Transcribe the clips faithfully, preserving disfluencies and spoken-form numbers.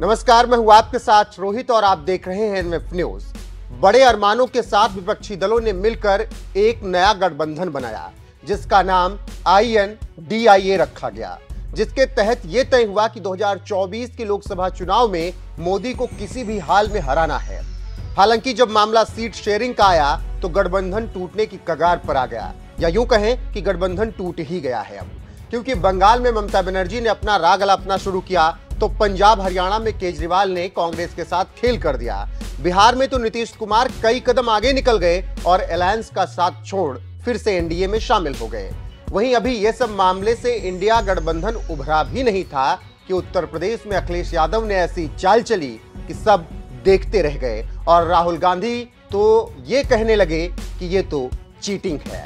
नमस्कार, मैं हूं आपके साथ रोहित और आप देख रहे हैं एनएफ न्यूज। बड़े अरमानों के साथ विपक्षी दलों ने मिलकर एक नया गठबंधन बनाया जिसका नाम आई एन डी आई ए रखा गया, जिसके तहत यह तय हुआ कि दो हज़ार चौबीस के लोकसभा चुनाव में मोदी को किसी भी हाल में हराना है। हालांकि जब मामला सीट शेयरिंग का आया तो गठबंधन टूटने की कगार पर आ गया, या यूं कहें कि गठबंधन टूट ही गया है अब, क्योंकि बंगाल में ममता बनर्जी ने अपना राग अलापना शुरू किया तो पंजाब हरियाणा में केजरीवाल ने कांग्रेस के साथ खेल कर दिया। बिहार में तो नीतीश कुमार कई कदम आगे निकल गए और अलायंस का साथ छोड़ फिर से एन डी ए में शामिल हो गए। वहीं अभी यह सब मामले से इंडिया गठबंधन उभरा भी नहीं था कि उत्तर प्रदेश में अखिलेश यादव ने ऐसी चाल चली कि सब देखते रह गए और राहुल गांधी तो ये कहने लगे कि ये तो चीटिंग है।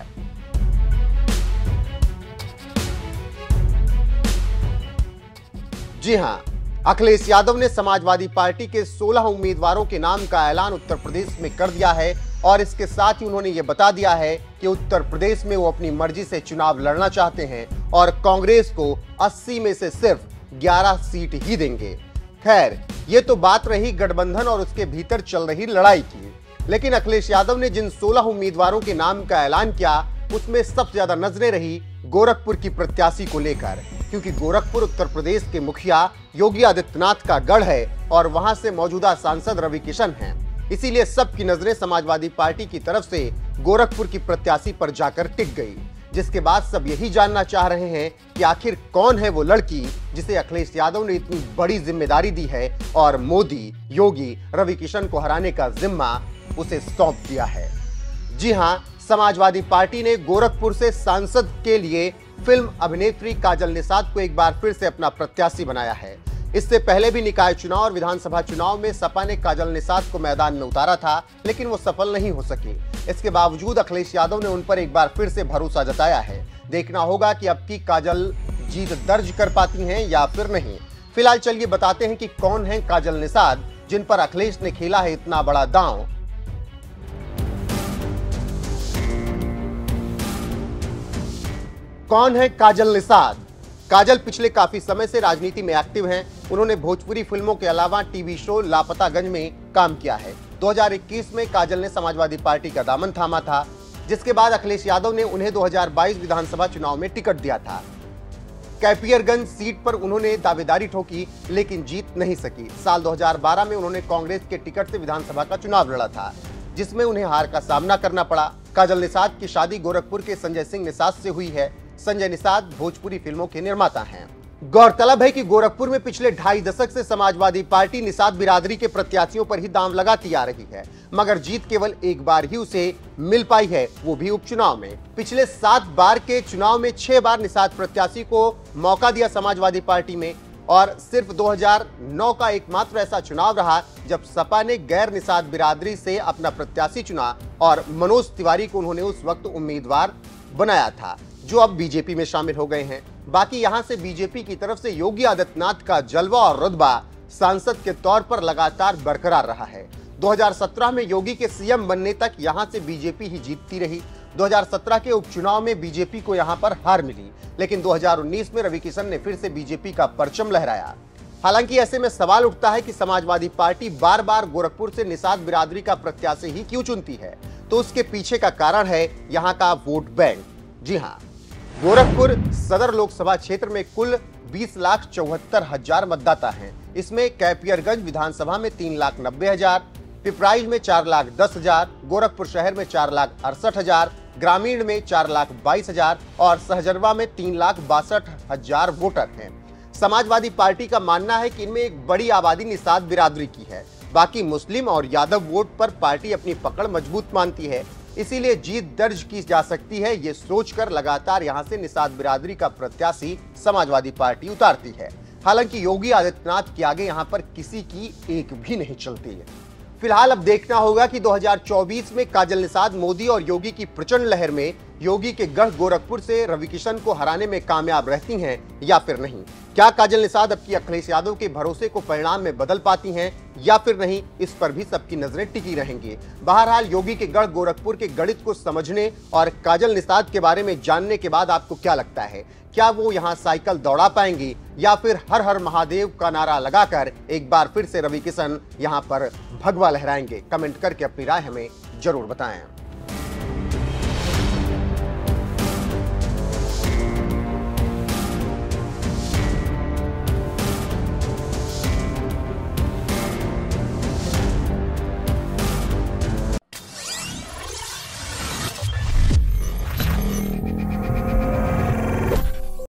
जी हां, अखिलेश यादव ने समाजवादी पार्टी के सोलह उम्मीदवारों के नाम का ऐलान उत्तर प्रदेश में कर दिया है और इसके साथ ही उन्होंने ये बता दिया है कि उत्तर प्रदेश में वो अपनी मर्जी से चुनाव लड़ना चाहते हैं और कांग्रेस को अस्सी में से सिर्फ ग्यारह सीट ही देंगे। खैर, ये तो बात रही गठबंधन और उसके भीतर चल रही लड़ाई की, लेकिन अखिलेश यादव ने जिन सोलह उम्मीदवारों के नाम का ऐलान किया उसमें सबसे ज्यादा नजरें रही गोरखपुर की प्रत्याशी को लेकर, क्योंकि गोरखपुर उत्तर प्रदेश के मुखिया योगी आदित्यनाथ का गढ़ है और वहां से मौजूदा सांसद रवि किशन हैं। इसीलिए सबकी नजरें समाजवादी पार्टी की तरफ से गोरखपुर की प्रत्याशी पर जाकर टिक गई, जिसके बाद सब यही जानना चाह रहे हैं कि आखिर कौन है वो लड़की जिसे अखिलेश यादव ने इतनी बड़ी जिम्मेदारी दी है और मोदी, योगी, रवि किशन को हराने का जिम्मा उसे सौंप दिया है। जी हां, समाजवादी पार्टी ने गोरखपुर से सांसद के लिए फिल्म अभिनेत्री काजल निषाद को एक बार फिर से अपना प्रत्याशी बनाया है। इससे पहले भी निकाय चुनाव और विधानसभा चुनाव में सपा ने काजल निषाद को मैदान में उतारा था, लेकिन वो सफल नहीं हो सकी। इसके बावजूद अखिलेश यादव ने उन पर एक बार फिर से भरोसा जताया है। देखना होगा कि अब की काजल जीत दर्ज कर पाती हैं या फिर नहीं। फिलहाल चलिए बताते हैं कि कौन है काजल निषाद जिन पर अखिलेश ने खेला है इतना बड़ा दांव। कौन है काजल निषाद? काजल पिछले काफी समय से राजनीति में एक्टिव हैं। उन्होंने भोजपुरी फिल्मों के अलावा टीवी शो लापतागंज में काम किया है। दो हज़ार इक्कीस में काजल ने समाजवादी पार्टी का दामन थामा था, जिसके बाद अखिलेश यादव ने उन्हें दो हज़ार बाईस विधानसभा चुनाव में टिकट दिया था। कैपियरगंज सीट पर उन्होंने दावेदारी ठोकी लेकिन जीत नहीं सकी। साल दो हज़ार बारह में उन्होंने कांग्रेस के टिकट से विधानसभा का चुनाव लड़ा था, जिसमें उन्हें हार का सामना करना पड़ा। काजल निषाद की शादी गोरखपुर के संजय सिंह निषाद से हुई है। संजय निषाद भोजपुरी फिल्मों के निर्माता हैं। गौरतलब है कि गोरखपुर में पिछले ढाई दशक से समाजवादी पार्टी निषाद बिरादरी के प्रत्याशियों पर ही दांव लगाती आ रही है, मगर जीत केवल एक बार ही उसे मिल पाई है, वो भी उपचुनाव में। पिछले सात बार के चुनाव में छह बार निषाद प्रत्याशी को मौका दिया समाजवादी पार्टी में और सिर्फ दो हज़ार नौ का एकमात्र ऐसा चुनाव रहा जब सपा ने गैर निषाद बिरादरी से अपना प्रत्याशी चुना और मनोज तिवारी को उन्होंने उस वक्त उम्मीदवार बनाया था, जो अब बीजेपी में शामिल हो गए हैं। बाकी यहां से बीजेपी की तरफ से योगी आदित्यनाथ का जलवा और रुतबा सांसद के तौर पर लगातार बरकरार रहा है। दो हज़ार सत्रह में योगी के सी एम बनने तक यहां से बीजेपी ही जीतती रही। दो हज़ार सत्रह के उपचुनाव में बीजेपी को यहां पर हार मिली, लेकिन दो हज़ार उन्नीस में रवि किशन ने फिर से बीजेपी का परचम लहराया। हालांकि ऐसे में सवाल उठता है कि समाजवादी पार्टी बार बार गोरखपुर से निषाद बिरादरी का प्रत्याशी ही क्यों चुनती है? तो उसके पीछे का कारण है यहाँ का वोट बैंक। जी हाँ, गोरखपुर सदर लोकसभा क्षेत्र में कुल बीस लाख चौहत्तर हजार मतदाता हैं। इसमें कैपियरगंज विधानसभा में तीन लाख नब्बे हजार, पिपराइच में चार लाख दस हजार, गोरखपुर शहर में चार लाख अड़सठ हजार, ग्रामीण में चार लाख बाईस हजार और सहजरवा में तीन लाख बासठ हजार वोटर हैं। समाजवादी पार्टी का मानना है कि इनमें एक बड़ी आबादी निषाद बिरादरी की है। बाकी मुस्लिम और यादव वोट पर पार्टी अपनी पकड़ मजबूत मानती है, इसीलिए जीत दर्ज की जा सकती है, ये सोचकर लगातार यहां से निषाद बिरादरी का प्रत्याशी समाजवादी पार्टी उतारती है। हालांकि योगी आदित्यनाथ के आगे यहां पर किसी की एक भी नहीं चलती है। फिलहाल अब देखना होगा कि दो हज़ार चौबीस में काजल निषाद मोदी और योगी की प्रचंड लहर में योगी के गढ़ गोरखपुर से रवि किशन को हराने में कामयाब रहती हैं या फिर नहीं? क्या काजल निषाद अब की अखिलेश यादव के भरोसे को परिणाम में बदल पाती हैं या फिर नहीं? इस पर भी सबकी नजरें टिकी रहेंगी। बहरहाल योगी के गढ़ गोरखपुर के गणित को समझने और काजल निषाद के बारे में जानने के बाद आपको क्या लगता है? क्या वो यहां साइकिल दौड़ा पाएंगी या फिर हर हर महादेव का नारा लगाकर एक बार फिर से रवि किशन यहां पर भगवा लहराएंगे? कमेंट करके अपनी राय हमें जरूर बताएं।